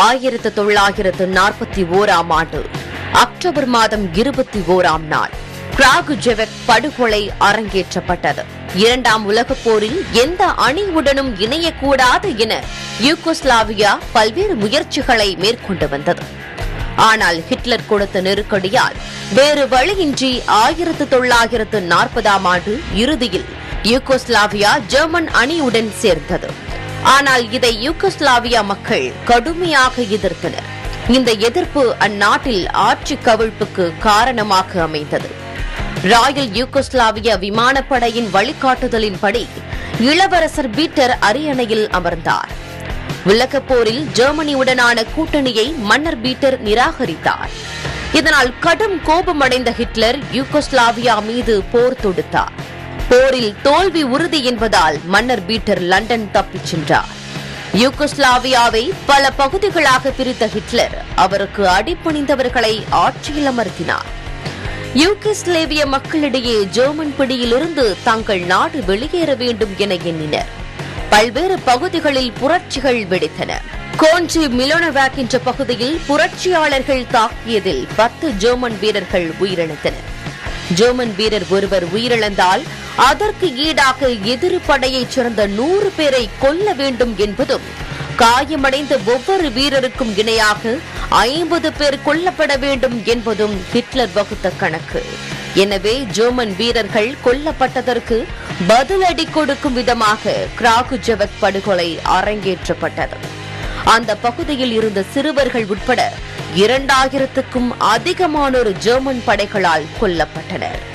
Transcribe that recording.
1941 ஆண்டு அக்டோபர் மாதம் 21ஆம் நாள் கிராகுஜெவெக் படுகொலை அரங்கேற்றப்பட்டது. இரண்டாம் உலகப் போரில் எந்த அணியுடனும் இணையக்கூடாது என யூகோஸ்லாவியா பல்வேறு முயற்சிகளை மேற்கொண்டு வந்தது. ஆனால் ஹிட்லர் கொடுத்த நெருக்கடியால் வேறு வழியின்றி 1940ஆம் ஆண்டு இறுதியில் யூகோஸ்லாவியா ஜெர்மன் அணியுடன் சேர்ந்தது. ஆனால் இதை யூகோஸ்லாவியா மக்கள் கடுமையாக எதிர்த்தனர். இந்த எதிர்ப்பு அந்நாட்டில் ஆட்சி கவிழ்ப்புக்கு காரணமாக அமைந்தது. ராயல் யூகோஸ்லாவியா விமானப்படையின் வழிகாட்டுதலின்படி இளவரசர் பீட்டர் அரியணையில் அமர்ந்தார். உலகப் போரில் ஜெர்மனியுடனான கூட்டணியை மன்னர் பீட்டர் நிராகரித்தார். இதனால் கடும் கோபமடைந்த ஹிட்லர் யூகோஸ்லாவியா மீது போர் தொடுத்தார். போரில் தோல்வி உறுதி என்பதால் மன்னர் பீட்டர் லண்டன் தப்பிச் சென்றார். யூகோஸ்லாவியாவை பல பகுதிகளாக பிரித்த ஹிட்லர் அவருக்கு அடிபணிந்தவர்களை ஆட்சியில் அமர்த்தினார். யூகோஸ்லாவிய மக்களிடையே ஜெர்மன் பிடியிலிருந்து தங்கள் நாடு வெளியேற வேண்டும் என எண்ணினர். பல்வேறு பகுதிகளில் புரட்சிகள் வெடித்தன. கோஞ்சி மிலோனோவாக் என்ற பகுதியில் புரட்சியாளர்கள் தாக்கியதில் 10 ஜெர்மன் வீரர்கள் உயிரிழந்தனர். ஜெர்மன் வீரர் ஒருவர் உயிரிழந்தால் அதற்கு ஈடாக எதிரி படையைச் சேர்ந்த 100 பேரை கொல்ல வேண்டும் என்பதும், காயமடைந்த ஒவ்வொரு வீரருக்கும் இணையாக 50 பேர் கொல்லப்பட வேண்டும் என்பதும் ஹிட்லர் வகுத்த கணக்கு. எனவே ஜெர்மன் வீரர்கள் கொல்லப்பட்டதற்கு பதிலடி கொடுக்கும் விதமாக கிராகுஜெவெக் படுகொலை அரங்கேற்றப்பட்டது. அந்த பகுதியில் இருந்த சிறுவர்கள் உட்பட 2000க்கும் அதிகமானோர் ஜெர்மன் படைகளால் கொல்லப்பட்டனர்.